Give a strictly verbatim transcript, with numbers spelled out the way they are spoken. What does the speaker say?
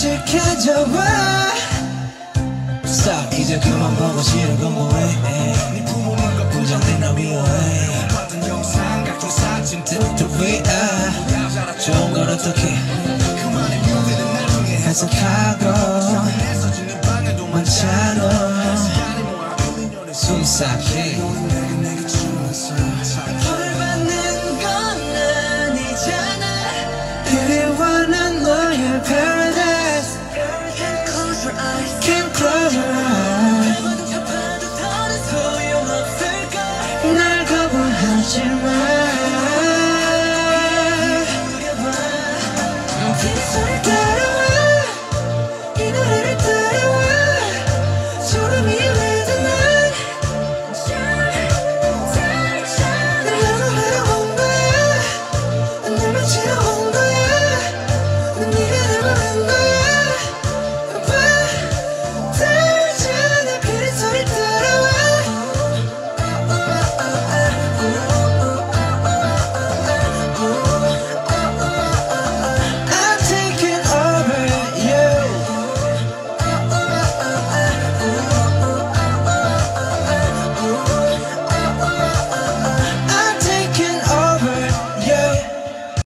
솔직해져봐. Stop 이제 그만 보고 싫은 건 뭐해. 네 부모님과 부장들 나 미워해. 봤던 영상 각종 사진 뚝뚝 위아 좋은 걸 어떻게 그만의 뮤비는 나중에 해석하고 많잖아. 숨삭해 벌 받는 건 아니잖아. 그리워난 너의 paradise. Can't close your eyes. Can't close your eyes. 아무도 잡아도 더는 소용없을걸. 날 거부하지 마. 빗소리